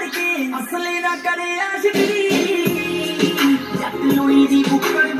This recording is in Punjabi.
के असली ना करे आशिकी जट लोई दी बुक्कड़